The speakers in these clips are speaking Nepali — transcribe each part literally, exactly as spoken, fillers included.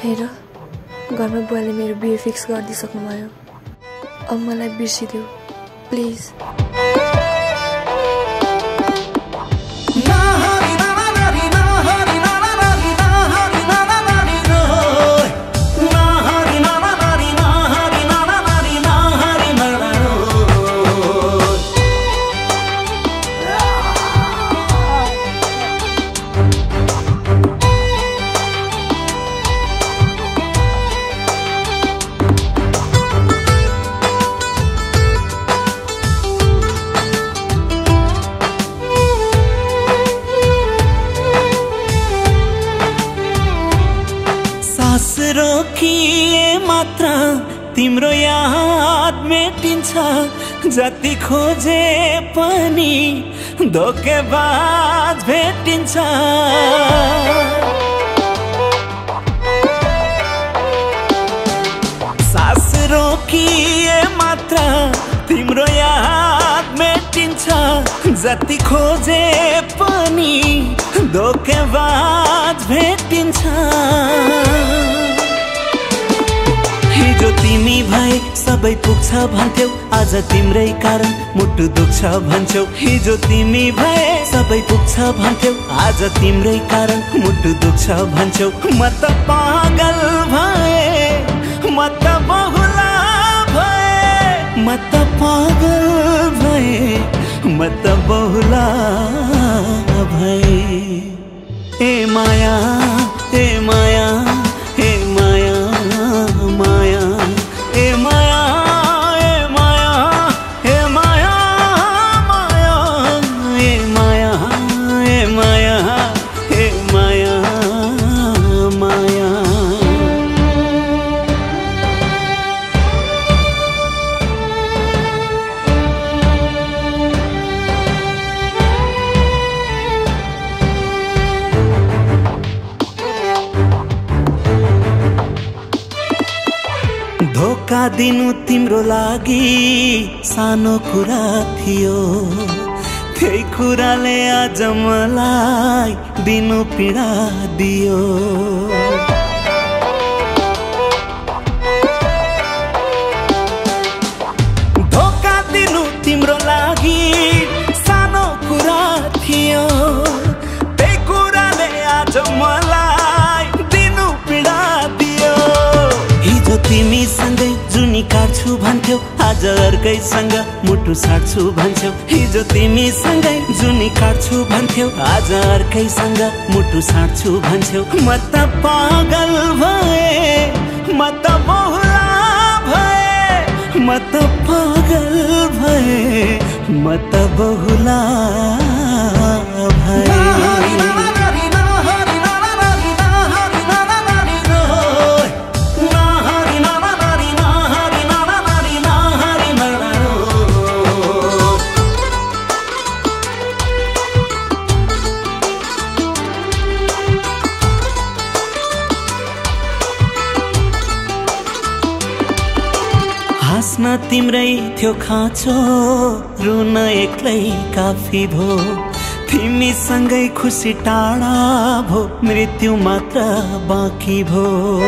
हेर घरमा बुवाले मेरो बिहे फिक्स गरिदिइसक्नुभयो। अब मलाई बिर्सिदेऊ प्लिज। रोकिए मात्र तिम्रो याद मेटिन्छ, जति खोजे पनि धोकेबाज भेटिन्छ। सास रोकिए मात्र तिम्रो याद मेटिन्छ, जति खोजे पनि धोकेबाज भेटिन्छ। हिजो तिमी भए सबै पुग्छ भन्थ्यौ, आज तिम्रै कारण मुटु दुख्छ भन्छौ। हिजो तिमी भए सबै पुग्छ भन्थ्यौ, आज तिम्रै कारण मुटु दुख्छ भन्छौ। म त पागल भए, म त बहुला भए, म त पागल भए, म त बहुला भए। ए माया ए माया ए माया माया ए माया ए माया ए माया माया ए माया ए माया ए माया माया। धोका दिनु तिम्रो लागि सानो कुरा थियो, त्यही कुराले आज मलाई दिनु पीडा दियो। धोका दिनु तिम्रो लागि सानो कुरा थियो, त्यही कुराले आज मलाई दिनु पीडा दियो। हिजो तिमी सँगै जुनी काट्छु भन्थ्यौ, आज अर्कैसँग मुटु साट्छु भन्छौ। हिजो तिमी सँगै जुनी काट्छु भन्थ्यौ, आज अर्कैसँग मुटु साट्छु भन्छौ। म त पागल भए, म त बहुला भए, म त पागल भए, म त बहुला भए। हाँस्न तिम्रै थियो खाँचो, रुन एक्लै काफी भो। तिमीसँगै खुसी टाढा भो, मृत्यु मात्र बाँकी भो।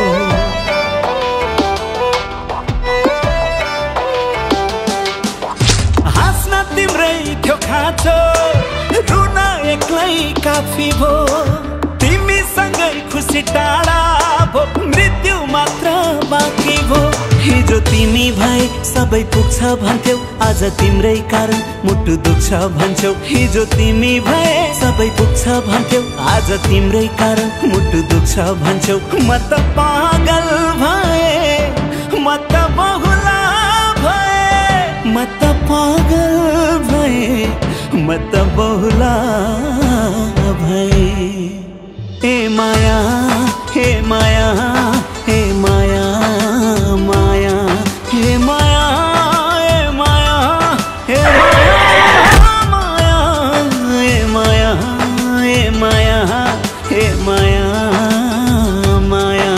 हाँस्न तिम्रै थियो खाँचो, रुन एक्लै काफी भो। तिमीसँगै खुसी टाढा भो, मृत्यु मात्र बाँकी भो। हिजो तिमी भए सबै पुग्छ भन्थ्यौ, आज तिम्रै कारण मुटु दुख्छ भन्छौ। हिजो तिमी भए सबै पुग्छ भन्थ्यौ, आज तिम्रै कारण मुटु दुख्छ भन्छौ। म त पागल भए, म त बहुला भए, म त पागल भए, म त बहुला भए। ए माया हे माया हे माया माया हे माया ए माया हे माया ए माया ए माया हे माया माया।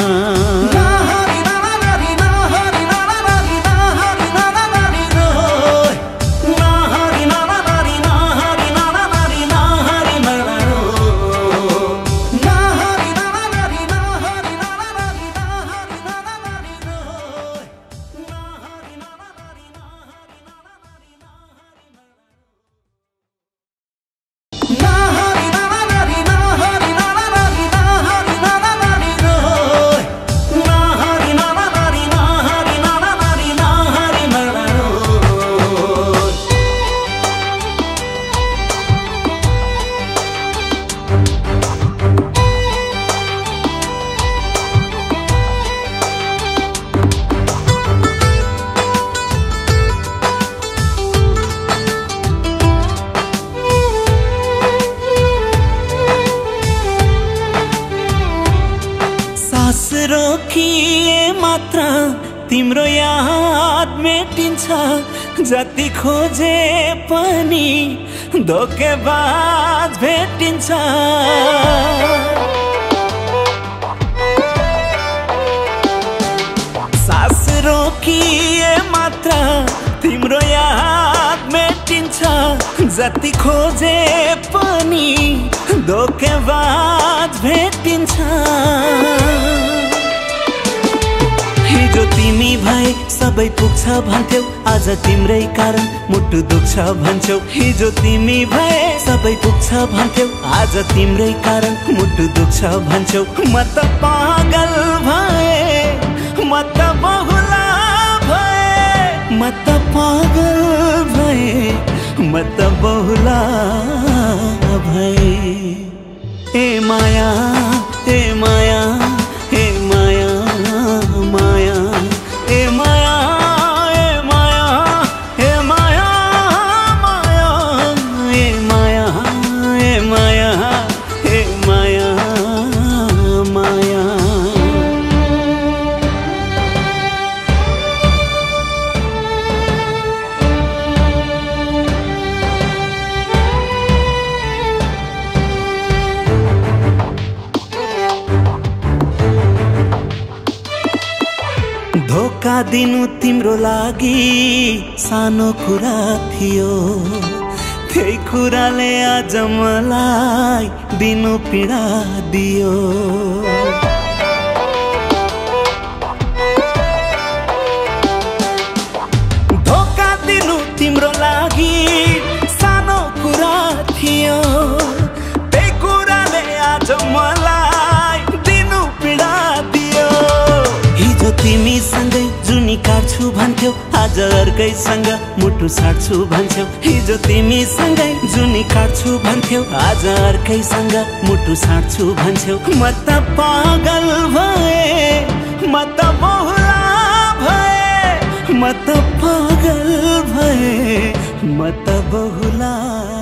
तिम्रो याद मेटिन्छ जति खोजे पनि धोकेबाज भेटिन्छ सास रोकिए मात्र तिम्रो याद मेटिन्छ जति खोजे पनि धोकेबाज भेटिन्छ हिजो तिमी भए सबै पुग्छ भन्थ्यौ आज तिम्रै कारण मुटु दुख्छ भन्छौ हिजो तिमी भए सबै पुग्छ भन्थ्यौ आज तिम्रै कारण मुटु दुख्छ भन्छौ म त पागल भए म त बहुला भए म त पागल भए म त बहुला भए ए माया ए माया ए माया माया ए माया ए माया ए माया माया ए माया ए माया ए माया माया धोका दिनु तिम्रो लागि सानो कुरा थियो त्यही कुराले आज मलाई दिनु पीडा दियो धोका दिनु तिम्रो लागि सानो कुरा थियो त्यही कुराले आज मलाई दिनु पीडा दियो हिजो तिमीसँगै जुनी काट्छु भन्थ्यौ आज अर्कैसँग मुटु साट्छु भन्छौ हिजो तिमीसँगै जुनी काट्छु भन्थ्यौ आज अर्कैसँग मुटु साट्छु भन्छौ म त पागल भए म त बहुला भए म त पागल भए म त बहुला